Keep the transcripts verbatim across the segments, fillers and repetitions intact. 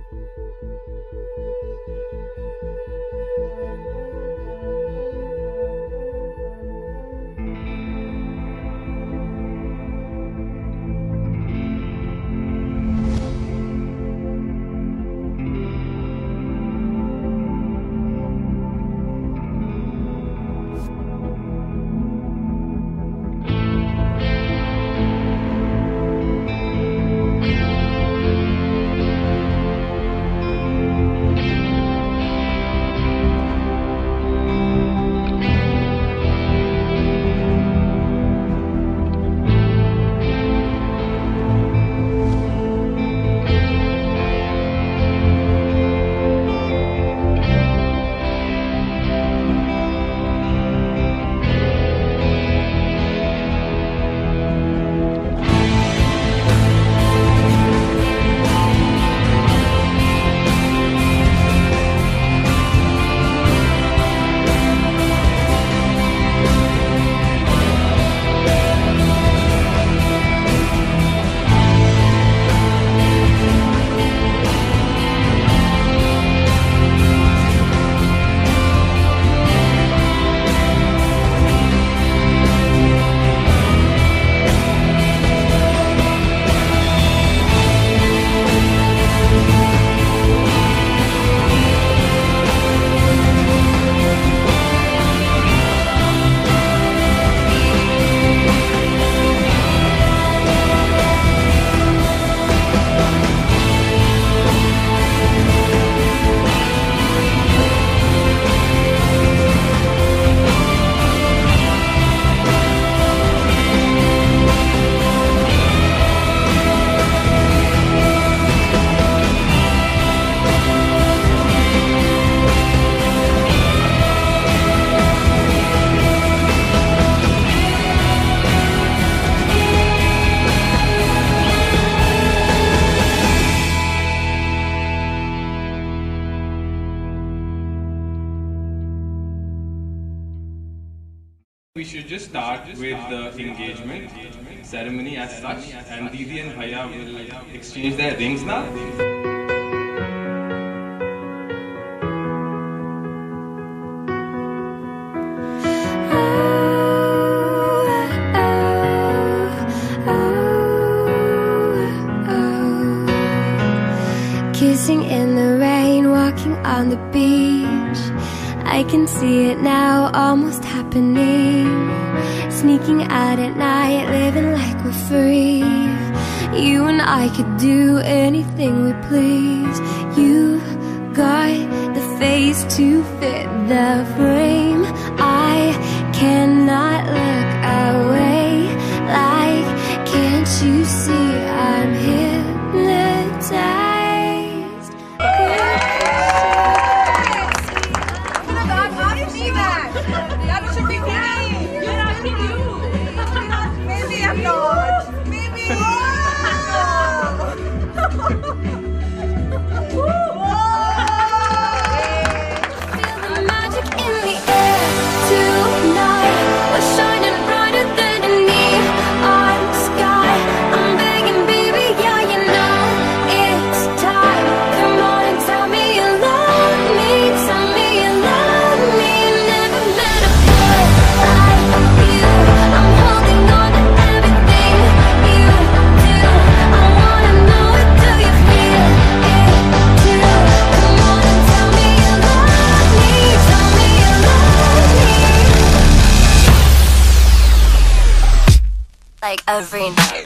We should just start with the engagement ceremony as such, and Didi and Bhaiya will exchange their rings now. Kissing in the rain, walking on the beach. I can see it now, almost happening. Sneaking out at night, living like we're free. You and I could do anything we please. You've got the face to fit the frame. I cannot look away. Like, can't you see I'm hypnotized? Like every night.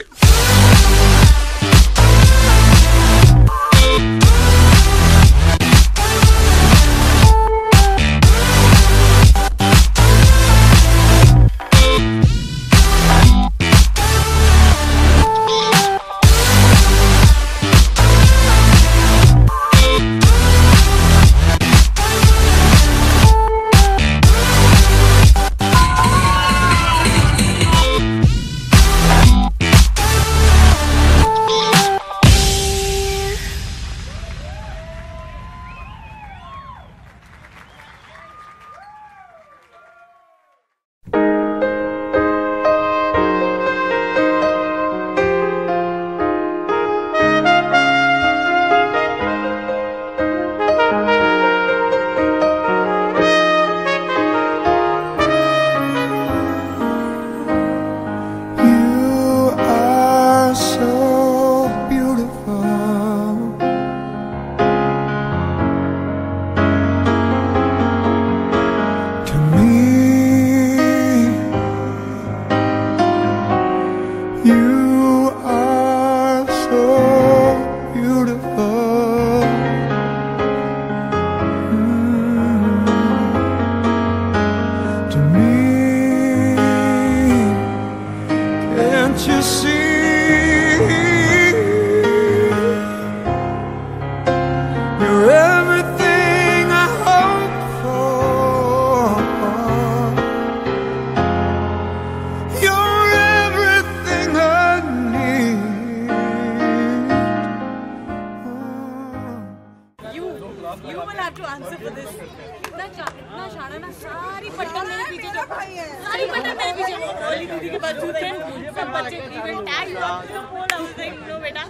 Shivali दीदी के पास थे सब बच्चे event tag तो बोला उसने लो बेटा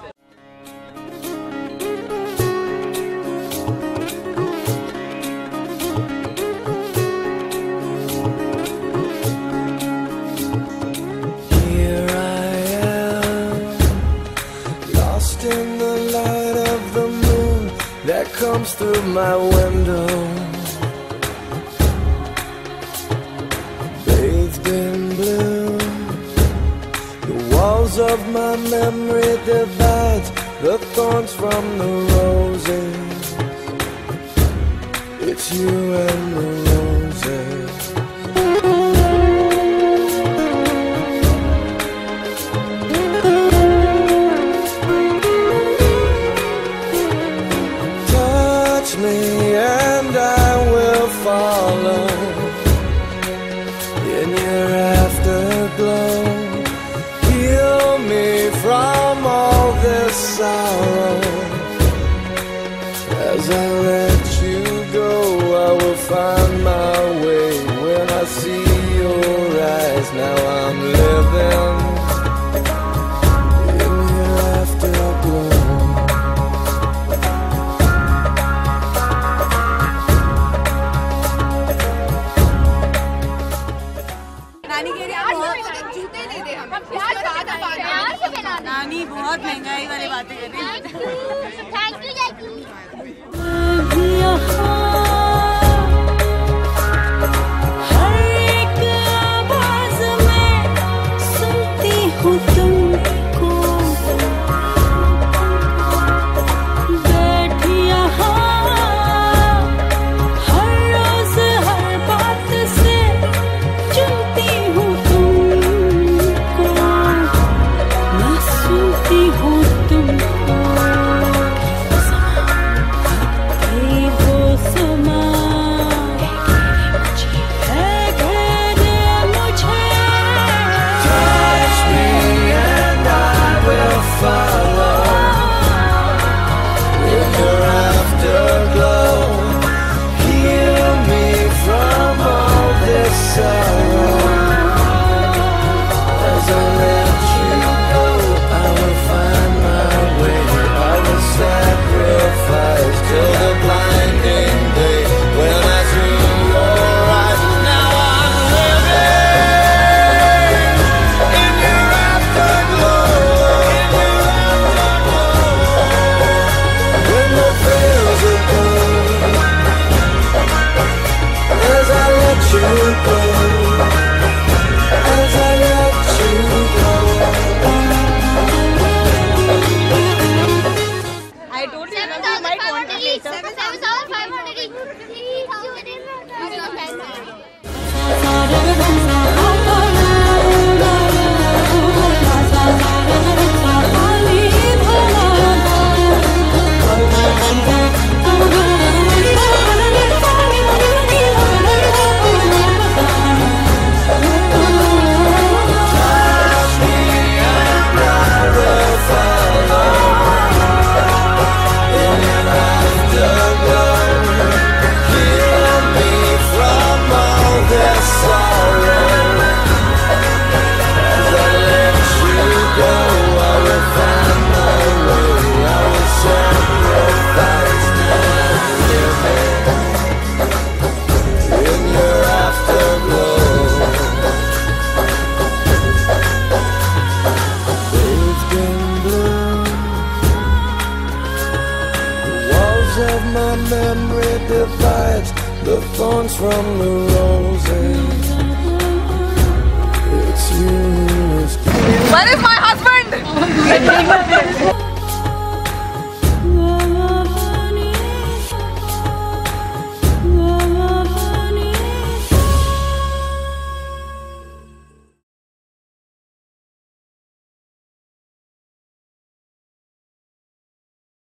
In the light of the moon that comes through my window, bathed in blue, the walls of my memory divide the thorns from the roses. It's you and the roses. Me and I will follow in your afterglow. Heal me from all this sorrow. As I let you go, I will find my way. When I see your eyes, now I'm living in your afterglow. नानी बहुत महंगाई वाली बातें कर रही है। Thank you जैकी। हर एक आवाज में सुनती हूँ तुमको, बैठी यहाँ हर रोज हर बात से चुनती हूँ तुमको, मैं सुनती हूँ तुमको। ये वो समा है घेरे मुझे। Touch me and I will follow in your afterglow. Heal me from all this sorrow. As I let you go, I will find my way. I will sacrifice till the blinding day. When I see your eyes, now I'm living in your afterglow. When the veils are gone, as I let you go, as I let you go. I told you you might want it later. seven thousand five hundred. three thousand. Of my memory divides the thorns from the roses. It's you. Where is my husband?